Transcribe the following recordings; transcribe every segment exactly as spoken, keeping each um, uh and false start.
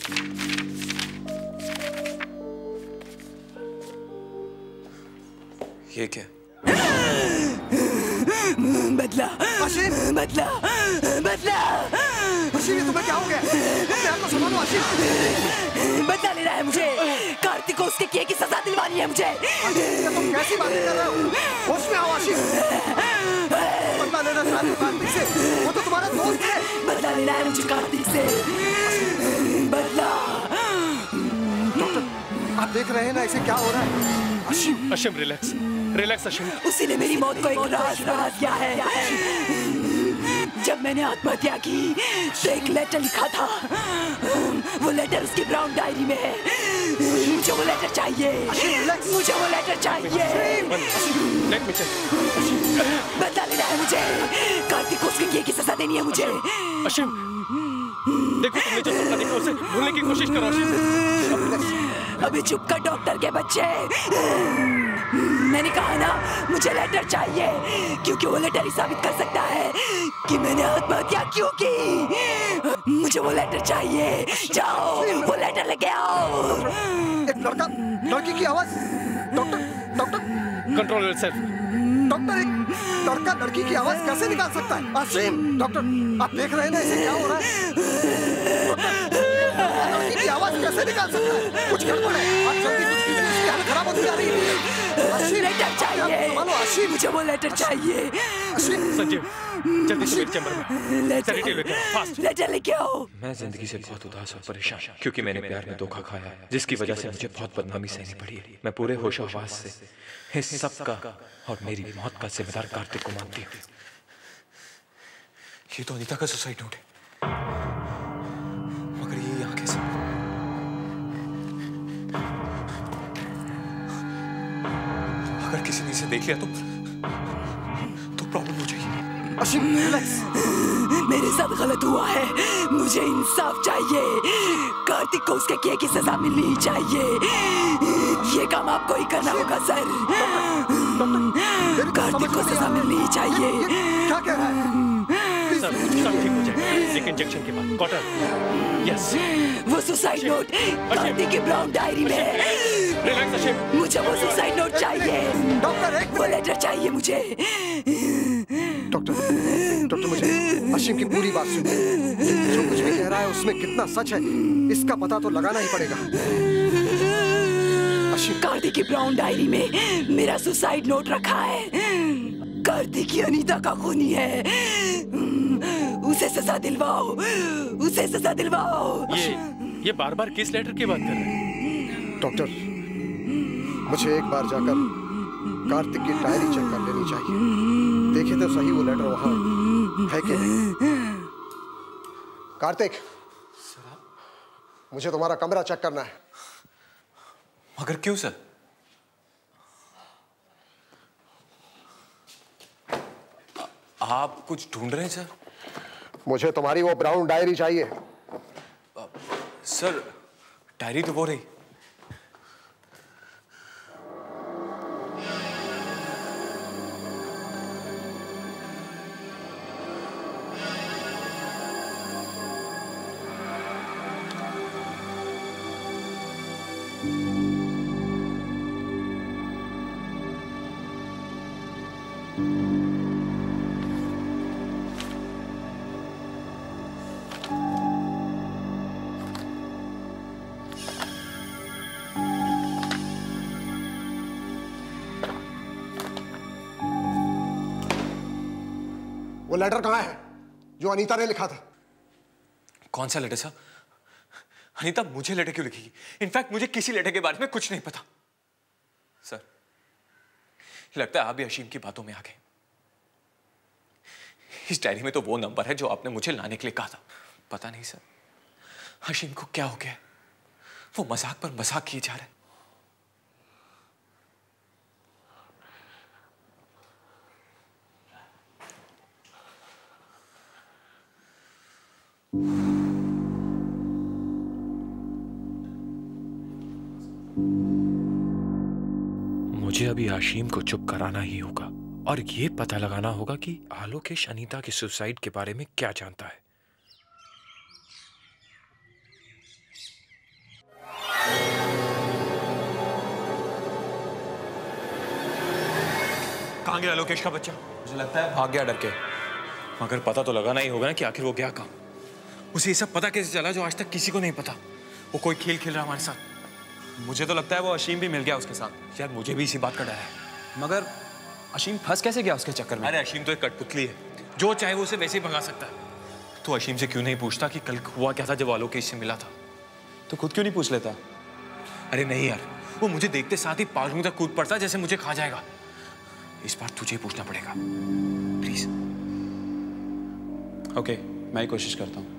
ये क्या? बदला, आशिम, बदला, बदला। आशिम, ये तुम्हें क्या हो गया? अपने आप को संभालो आशिम। बदला लेना है मुझे। कार्तिक को उसके किए की सजा दिलवानी है मुझे। आशिम, ये तुम कैसी बातें कर रहे हो? होश में आओ आशिम। बदला लेना चाहते हो कार्तिक से? वो तो तुम्हारा दोस्त है। बदला लेना है मुझे कार्तिक से। बदला। डॉक्टर, आप देख रहे हैं ना इसे क्या हो रहा है? Ashim, Ashim relax, relax Ashim. उसी ने मेरी मौत को एक राज बना दिया है। जब मैंने आत्महत्या की तो एक लेटर लिखा था। वो लेटर उसकी ब्राउन डायरी में है। मुझे वो लेटर चाहिए। मुझे वो लेटर चाहिए। बदला लेना है मुझे। कार्तिक को उसके किए की सजा देनी है मुझे। आशिम, देखो तुमने जो सपना देखा उसे भूलने की कोशिश करो आशिम। अभी चुप कर डॉक्टर के बच्चे। मैंने कहा ना मुझे लेटर चाहिए, क्योंकि वो लेटर ही साबित कर सकता है कि मैंने आत्महत्या क्यों की। मुझे वो लेटर चाहिए। जाओ वो लेटर लेके आओ। एक लड़का, लड़की की आवाज। Doctor, doctor, control yourself. Doctor, एक लड़का लड़की की आवाज कैसे निकाल सकता है? आशिम, डॉक्टर, आप देख रहे हैं ना इसे क्या हो रहा है? लड़की की आवाज कैसे निकाल सकता है? कुछ गड़बड़ है। आप जल्दी कुछ कीजिए, इसकी हालत खराब होती जा रही है। आशिम, लेटर चाहिए। संभालो आशिम। मुझे वो लेटर चाहिए। संजीव, जल्दी से मेरे चैम्बर में लेटर लेके आओ, फास्ट। लेटर लेके आओ। मैं जिंदगी से बहुत उदास और परेशान, क्योंकि मैंने प्यार में धोखा खाया है, जिसकी वजह से मुझे बहुत बदनामी सहनी पड़ी है। मैं पूरे होशो-हवास से इस सब का और मेरी मौत का जिम्मेदार कार्तिक को मानती हूँ। ये तो अनीता का सुसाइड नोट है, मगर ये यहाँ कैसे? अगर किसी ने इसे देख लिया तो तो प्रॉब्लम हो जाएगी। आशिम, रिलैक्स। मेरे साथ गलत हुआ है। मुझे इंसाफ चाहिए। कार्तिक को उसके किए की सजा मिलनी ही चाहिए। ये काम आपको ही करना होगा सर। कार्तिक को सजा मिलनी ही चाहिए। क्या कह रहा है? सब सब ठीक हो जाएगा, एक इंजेक्शन के बाद। Cotton, yes. वो सुसाइड नोट कार्तिक की ब्राउन डायरी में है। रिलैक्स आशिम। मुझे वो सुसाइड नोट चाहिए। डॉक्टर, एक वो लेटर चाहिए मुझे। डॉक्टर, डॉक्टर, मुझे आशिम की पूरी बात सुनिए। जो कुछ भी कह रहा है उसमें कितना सच है इसका पता तो लगाना ही पड़ेगा। आशिम, कार्तिक की ब्राउन डायरी में मेरा सुसाइड नोट रखा है। कार्तिक की अनीता का खूनी है। उसे सजा दिलवाओ, उसे सजा दिलवाओ। ये ये बार बार किस लेटर की बात कर रहे हैं? डॉक्टर, मुझे एक बार जाकर कार्तिक की डायरी चेक कर लेनी चाहिए। देखे तो सही वो लेटर वहां है कि नहीं। कार्तिक, मुझे तुम्हारा कमरा चेक करना है। मगर क्यों सर? आप कुछ ढूंढ रहे हैं सर? मुझे तुम्हारी वो ब्राउन डायरी चाहिए। सर, डायरी तो वो रही। वो लेटर कहाँ है जो अनीता ने लिखा था? कौन सा लेटर सर? अनीता मुझे लेटर क्यों लिखेगी? इनफैक्ट मुझे किसी लेटर के बारे में कुछ नहीं पता। सर, लगता है आप भी हशीम की बातों में आ गए। इस डायरी में तो वो नंबर है जो आपने मुझे लाने के लिए कहा था। पता नहीं सर, हशीम को क्या हो गया? वो मजाक पर मजाक किए जा रहे हैं। मुझे अभी हाशिम को चुप कराना ही होगा और ये पता लगाना होगा कि आलोकेश अनीता के सुसाइड के बारे में क्या जानता है। गया लोकेश का बच्चा? मुझे लगता है भाग गया डर के। मगर पता तो लगाना ही होगा ना कि आखिर वो गया कहाँ। उसे ये सब पता कैसे चला जो आज तक किसी को नहीं पता? वो कोई खेल खेल रहा हमारे साथ। मुझे तो लगता है वो अशीम भी मिल गया उसके साथ। यार मुझे भी इसी बात का डर है। मगर अशीम फंस कैसे गया उसके चक्कर में? अरे अशीम तो एक कठपुतली है, जो चाहे वो उसे वैसे ही भगा सकता है। तो अशीम से क्यों नहीं पूछता कि कल हुआ क्या था जब आलोकेश से मिला था? तो खुद क्यों नहीं पूछ लेता? अरे नहीं यार, वो मुझे देखते साथ ही पागलों तक कूद पड़ता जैसे मुझे खा जाएगा। इस बार तुझे पूछना पड़ेगा प्लीज। ओके, मैं ही कोशिश करता हूँ।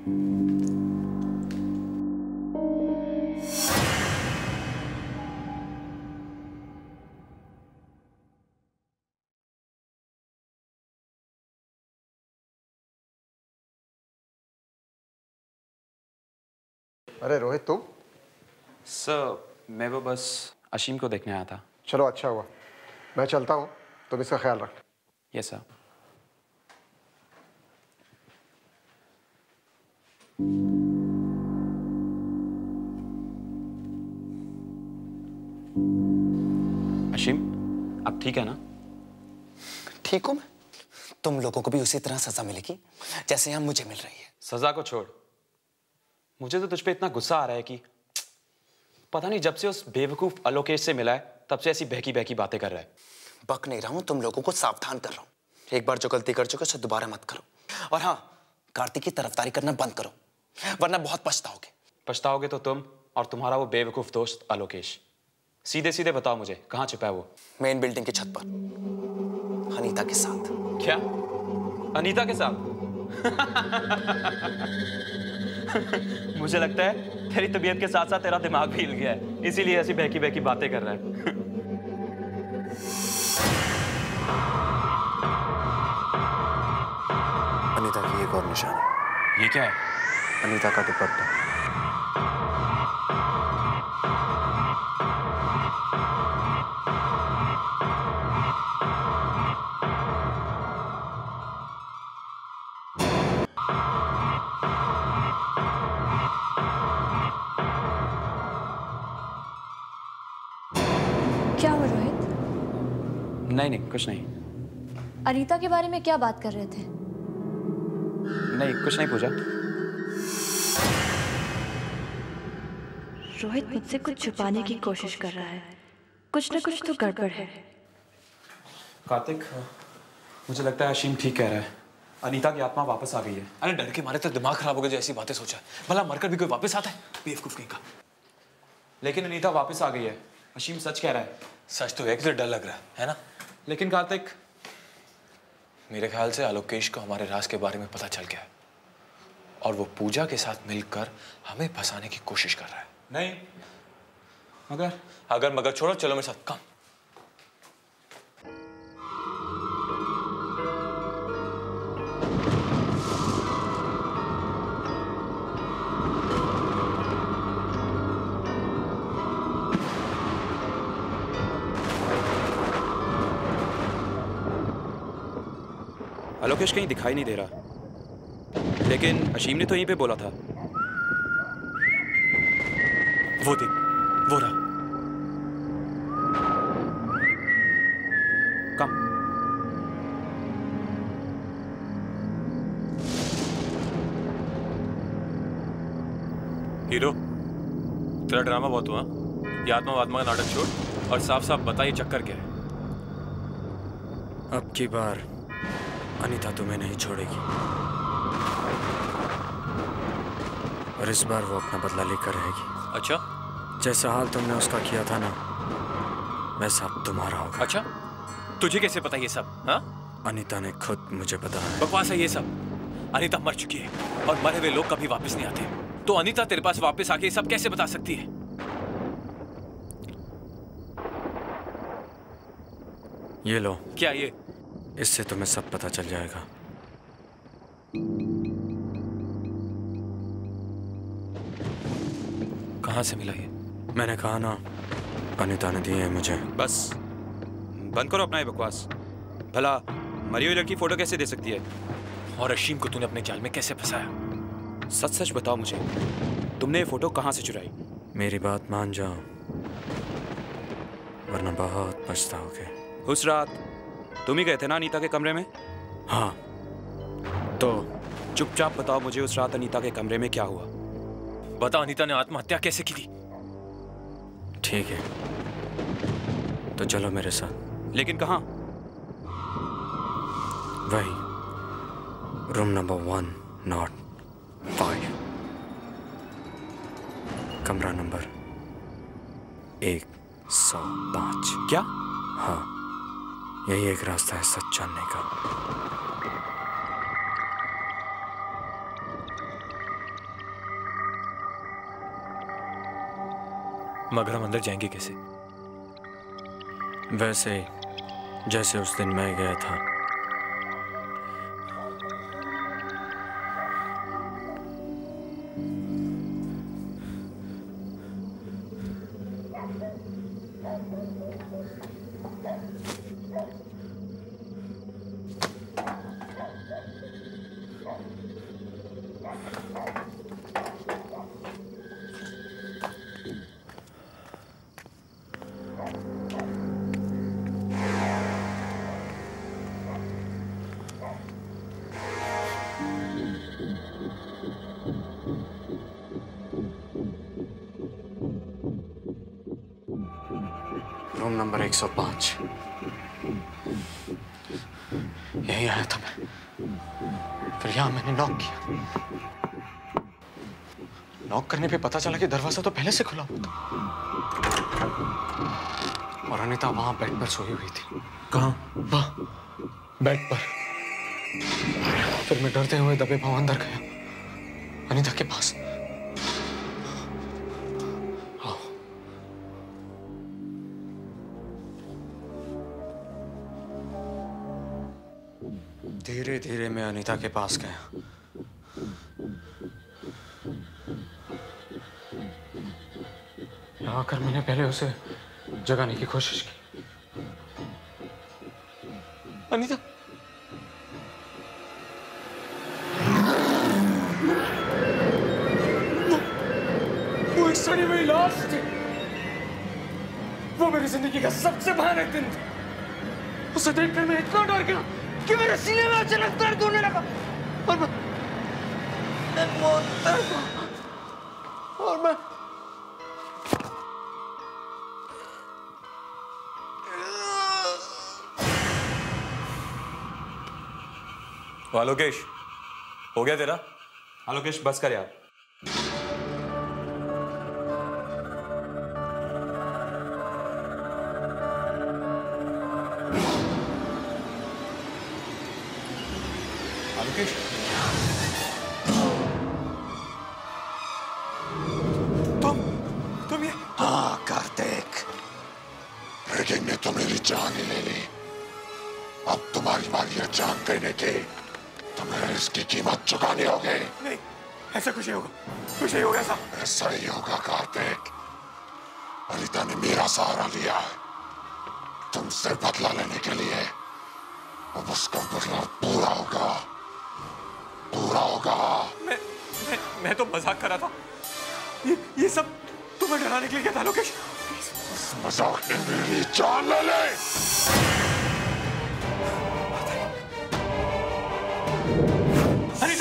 अरे रोहित तुम? सर मैं वो बस अशीम को देखने आया था। चलो अच्छा हुआ, मैं चलता हूँ, तुम इसका ख्याल रख। Yes sir. अशीम अब ठीक है ना? ठीक हूं मैं। तुम लोगों को भी उसी तरह सजा मिलेगी जैसे यहाँ मुझे मिल रही है। सजा को छोड़, मुझे तो तुझ पे इतना गुस्सा आ रहा है कि पता नहीं जब से उस बेवकूफ आलोकेश से मिला है तब से ऐसी बहकी बहकी बातें कर रहा है। बक नहीं रहा हूं, तुम लोगों को सावधान कर रहा हूं। एक बार जो गलती कर चुके उसे दोबारा मत करो। और हाँ, कार्तिक की तरफदारी करना बंद करो, वरना बहुत पछताओगे। पछताओगे तो तुम और तुम्हारा वो बेवकूफ दोस्त आलोकेश। सीधे सीधे बताओ मुझे, कहाँ छुपा है वो? मेन बिल्डिंग की छत पर अनीता के साथ। क्या? अनीता के साथ? मुझे लगता है तेरी तबीयत के साथ साथ तेरा दिमाग भी हिल गया है, इसीलिए ऐसी बहकी बहकी बातें कर रहा है। अनीता की एक और निशानी। ये क्या है? अनीता का दुपट्टा। क्या हुआ रोहित? नहीं नहीं कुछ नहीं। अनीता के बारे में क्या बात कर रहे थे? नहीं कुछ नहीं पूजा। रोहित मुझसे कुछ छुपाने की कोशिश कर रहा है। कुछ ना कुछ तो गड़बड़ है। कार्तिक, मुझे लगता है अशीम ठीक कह रहा है। अनीता की आत्मा वापस आ गई है। अरे डर के मारे तो दिमाग खराब हो गया जो ऐसी बातें सोचा है। भला मरकर भी कोई वापस आता है? बेवकूफ कहीं का। लेकिन अनीता वापस आ गई है। अशीम सच कह रहा है। सच तो है कि डर लग रहा है, है ना? लेकिन कार्तिक, मेरे ख्याल से आलोकेश को हमारे राज के बारे में पता चल गया है और वो पूजा के साथ मिलकर हमें फंसाने की कोशिश कर रहा है। नहीं मगर अगर मगर छोड़ो, चलो मेरे साथ। कम आलोकेश कहीं दिखाई नहीं दे रहा, लेकिन अशीम ने तो यहीं पे बोला था। वो देख, वो रहा। कम। हीरो, तेरा ड्रामा बहुत हुआ। ये आत्मा वात्मा का नाटक छोड़ और साफ साफ बता ये चक्कर क्या है। अब की बार अनीता तुम्हें नहीं छोड़ेगी और इस बार वो अपना बदला लेकर रहेगी। अच्छा? जैसा हाल तुमने उसका किया था ना, वैसा अब तुम्हारा होगा। अच्छा, तुझे कैसे पता ये सब? हाँ, अनीता ने खुद मुझे बताया। बकवास है ये सब। अनीता मर चुकी है और मरे हुए लोग कभी वापस नहीं आते। तो अनीता तेरे पास वापस आके ये सब कैसे बता सकती है? ये लो। क्या ये? इससे तुम्हें सब पता चल जाएगा। कहाँ से मिला ये? मैंने कहा ना, अनीता ने दिए हैं मुझे। बस बंद करो अपना ये बकवास। भला मरी हुई लड़की फोटो कैसे दे सकती है? और अशीम को तूने अपने जाल में कैसे फंसाया? सच सच बताओ मुझे, तुमने ये फोटो कहाँ से चुराई? मेरी बात मान जाओ, वरना बहुत पछताओगे। उस रात तुम ही गए थे ना अनीता के कमरे में? हाँ। तो चुपचाप बताओ मुझे उस रात अनीता के कमरे में क्या हुआ। बता, अनीता ने आत्महत्या कैसे की थी? ठीक है, तो चलो मेरे साथ। लेकिन कहाँ? वही room number one nought five, कमरा नंबर एक सौ पाँच। क्या? हाँ, यही एक रास्ता है सच जानने का। मगर हम अंदर जाएंगे कैसे? वैसे ही जैसे उस दिन मैं गया था। रूम नंबर एक सौ पाँच। यही आया था मैं। फिर यहाँ मैंने नॉक किया। नॉक करने पे पता चला कि दरवाजा तो पहले से खुला हुआ था और अनीता वहां बेड पर सोई हुई थी। कहाँ? वहां बेड पर। फिर मैं डरते हुए दबे पांव अंदर गया अनीता के पास। धीरे धीरे मैं अनीता के पास गया। यहाँ आकर मैंने पहले उसे जगाने की कोशिश की। अनीता, वो, वो एक सड़ी हुई लाश थी। वो मेरी जिंदगी का सबसे भयानक दिन था। उसे देखकर मैं इतना डर गया कि मेरे सीने में अचानक दर्द होने लगा और मैं मैं बहुत डर गया और मैं आलोकेश, हो गया तेरा? आलोकेश बस कर यार। आलोकेश, तुम तुम ये? हाँ कार्तिक, रेडिंग ने तो मेरी जान ही ले ली। अब तुम्हारी बारी है जान देने की। तुम्हें इसकी कीमत चुकानी होगी। नहीं, ऐसा कुछ नहीं होगा। कुछ नहीं होगा ऐसा। ऐसा ही होगा कार्तिक। अनीता ने मेरा सहारा लिया है तुमसे बदला लेने के लिए। अब उसका बदला पूरा होगा, पूरा होगा। मैं मैं मैं तो मजाक कर रहा था। ये ये सब तुम्हें डराने के लिए क्या था आलोकेश? इस मजाक ने मेरी जान ले ली। अनीता,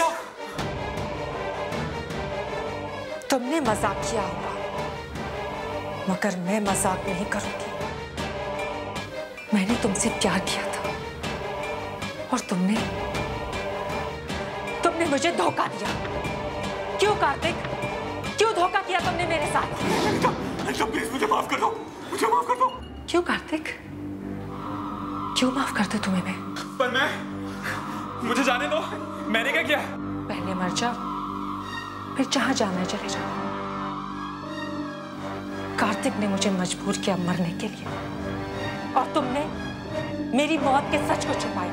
तुमने मजाक किया होगा मगर मैं मजाक नहीं करूंगी। मैंने तुमसे प्यार किया था और तुमने तुमने मुझे धोखा दिया। क्यों कार्तिक, क्यों धोखा किया तुमने मेरे साथ? अनीता, अनीता प्लीज मुझे माफ कर दो, मुझे माफ कर दो। क्यों कार्तिक, क्यों माफ कर दूं तुम्हें मैं? पर मैं, मुझे जाने दो। मैंने क्या किया? पहले मर जाओ, फिर जहां जाना है चले जाओ। कार्तिक ने मुझे मजबूर किया मरने के लिए और तुमने मेरी मौत के सच को छुपाया।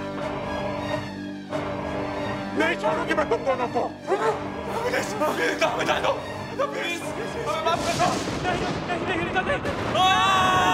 नहीं छोड़ूंगी मैं तुम दोनों को। प्लीज प्लीज बता दो, प्लीज माफ कर दो। नहीं नहीं नहीं नहीं।